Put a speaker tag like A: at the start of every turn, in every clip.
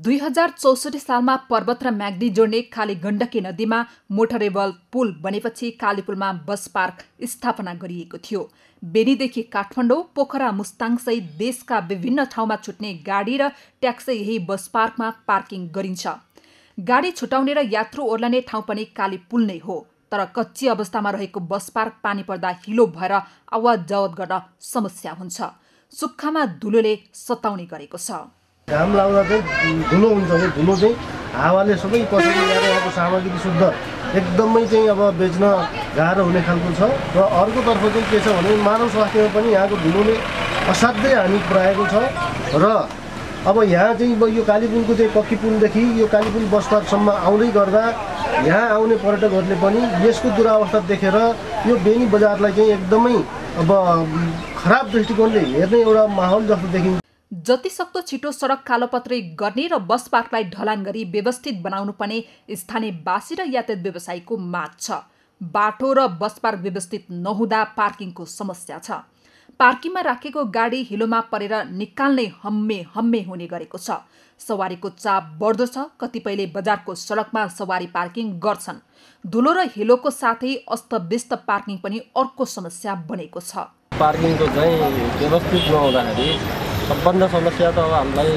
A: 2064 सालमा पर्वत र म्याग्दी जोड्ने खाली गण्डकी नदीमा मोटरेबल पुल बनेपछि कालीपुलमा बस पार्क स्थापना गरिएको थियो। बेनीदेखि काठमाडौँ, पोखरा, मुस्ताङसहित देशका विभिन्न ठाउँमा छुट्ने गाडी र ट्याक्सी यही बस पार्कमा पार्किङ गरिन्छ। गाडी छुटाउने र यात्रु ओर्लने ठाउँ पनि कालीपुल नै हो। तर कच्ची अवस्थामा रहेको बस पार्क पानी पर्दा हिलो भएर आवत जावत गर्न समस्या हुन्छ। सुक्खामा धुलोले सताउने गरेको छ।
B: घाम लाग्दा चाहिँ धुलो हुन्छ नि, धुलो चाहिँ हावाले सबै पछाडि ल्याएर यहाँको सामग्री शुद्ध एकदमै चाहिँ अब बेच्न गाह्रो हुने खालको छ। र अर्कोतर्फ चाहिँ के छ भने मानव स्वास्थ्यमा पनि यहाँको धुलोले असाध्यै हानि पुर्याएको छ। र अब यहाँ चाहिँ यो कालीपुलको चाहिँ पक्की पुलदेखि यो कालीपुल बस पार्कसम्म आउँदै गर्दा यहाँ आउने पर्यटकहरूले पनि यसको दुरावस्था देखेर यो बेनी बजारलाई चाहिँ एकदमै अब खराब दृष्टिकोणले हेर्ने एउटा माहौल जस्तो देखिन्छ।
A: जतिसक्दो छिटो सडक कालोपत्री गर्ने र बस पार्कलाई ढलान गरी व्यवस्थित बनाउनु पर्ने स्थानीयवासी र यातायात व्यवसायीको माग छ। बाटो र बस पार्क व्यवस्थित नहुँदा पार्किङको समस्या छ। पार्किङमा राखेको गाडी हिलोमा परेर निकाल्ने हम्मे हुने गरेको छ। सवारीको चाप बढ्दो छ। कतिपयले बजारको सडकमा सवारी पार्किङ गर्छन्। धुलो र हिलोको साथै अस्तव्यस्त पार्किङ पनि अर्को समस्या बनेको छ।
C: पार्किङको चाहिँ व्यवस्थित नहुँदाखेरि सबभन्दा समस्या त अब हामीलाई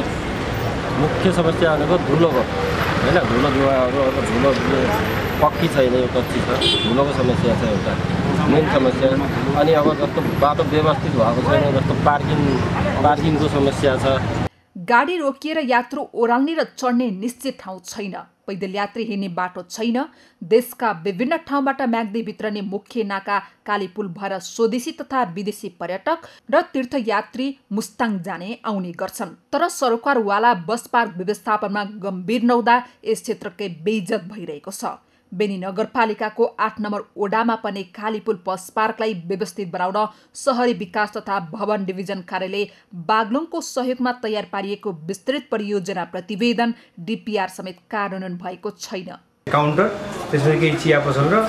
C: मुख्य समस्या भनेको धुलोको होइन। धुलो धुवाहरू अब धुलो पक्की छैन, यो कच्ची छ। धुलोको समस्या छ एउटा मेन समस्या। अनि अब जस्तो बाटो व्यवस्थित भएको छैन, जस्तो पार्किङको समस्या छ।
A: गाडी रोकिएर यात्रु ओह्राल्ने र चढ्ने निश्चित ठाउँ छैन। पैदल यात्री हिँड्ने बाटो छैन। देशका विभिन्न ठाउँबाट म्याग्दी भित्रने मुख्य नाका कालीपुल भएर स्वदेशी तथा विदेशी पर्यटक र तीर्थयात्री मुस्ताङ जाने आउने गर्छन्। तर सरकारवाला बस पार्क व्यवस्थापनमा गम्भीर नहुँदा यस क्षेत्रकै बेइज्जत भइरहेको छ। बेनी नगरपालिकाको 8 नम्बर ओडामा पर्ने कालीपुल बस पार्कलाई व्यवस्थित बनाउन शहरी विकास तथा भवन डिभिजन कार्यालय बागलुङको सहयोगमा तयार पारिएको विस्तृत परियोजना प्रतिवेदन डिपिआर समेत कार्यान्वयन भएको छैन।
D: काउन्टर, त्यसपछि केही चिया पसल र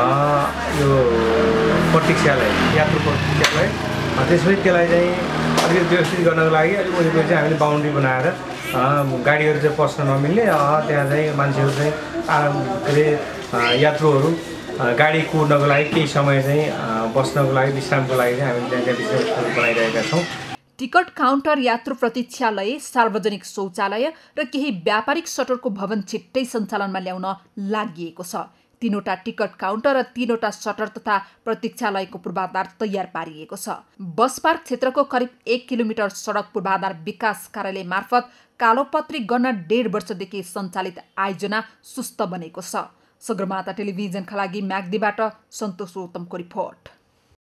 D: यो प्रतीक्षालय, यात्रु प्रतीक्षालय, त्यसपछि त्यसलाई चाहिँ अलिकति व्यवस्थित गर्नको लागि अलिक वरिपरि चाहिँ हामीले बााउन्ड्री बनाएर गाडीहरू चाहिँ पस्न नमिल्ने, त्यहाँ चाहिँ मान्छेहरू चाहिँ के अरे यात्रुहरू गाडी कुर्नको लागि केही समय चाहिँ बस्नको लागि विश्रामको लागि चाहिँ हामीले त्यहाँ विश्राम बनाइरहेका छौँ।
A: टिकट काउन्टर, यात्रु प्रतीक्षालय, सार्वजनिक शौचालय र केही व्यापारिक सटरको भवन छिट्टै सञ्चालनमा ल्याउन लागि छ। 3वटा टिकट काउन्टर र 3वटा सटर तथा प्रतीक्षालयको पूर्वाधार तयार पारिएको छ। बस पार्क क्षेत्रको करिब 1 किलोमिटर सडक पूर्वाधार विकास कार्यालय मार्फत कालोपत्री गर्न 1.5 वर्षदेखि सञ्चालित आयोजना सुस्त बनेको छ। सगरमाथा टेलिभिजनका लागि म्याग्दीबाट सन्तोष गौतमको रिपोर्ट।